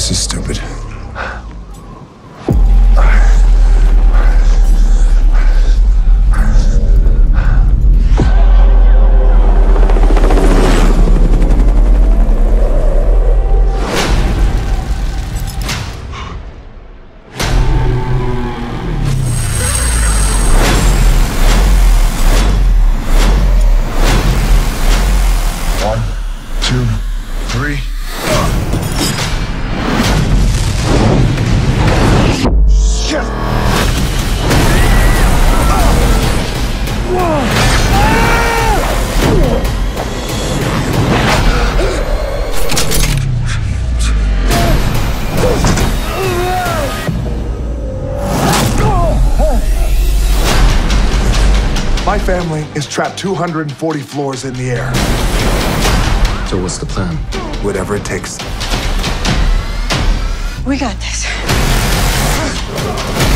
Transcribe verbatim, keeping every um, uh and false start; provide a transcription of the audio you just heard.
This is stupid. One, two, three. Shit! My family is trapped two hundred forty floors in the air. So what's the plan? Whatever it takes. We got this.